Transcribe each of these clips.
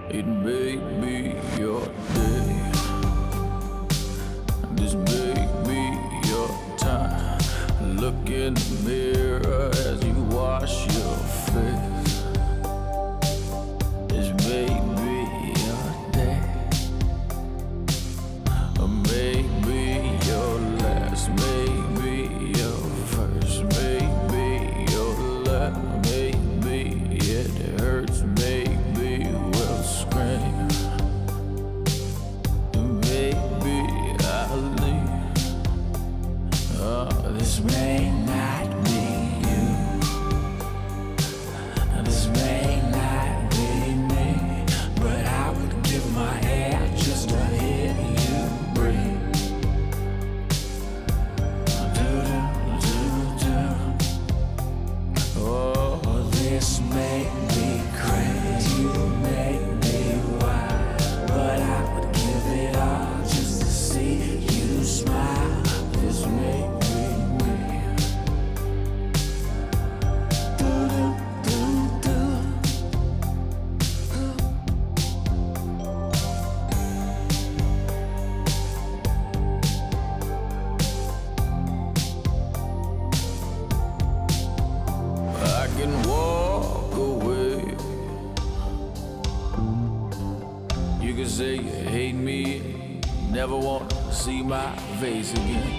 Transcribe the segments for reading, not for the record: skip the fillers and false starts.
It may be your day. This may be your time. Look in the mirror as you wash your face. This may be your day. Maybe your last, maybe your first, maybe your last, maybe it hurts, maybe we'll scream. Maybe I'll leave. This may not be you. This may not be me, but I would give my hair just to hear you breathe. Oh, this may be crazy, you make me wild, but I would give it all just to see you smile. This may be me. I can walk away. You can say you hate me, never want to see my face again.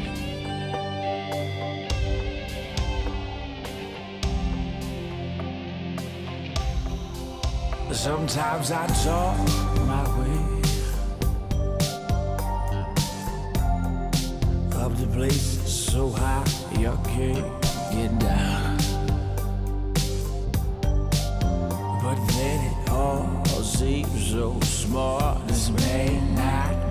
Sometimes I talk my way up the places so high you can't get down. But then it all seems so smart. This may not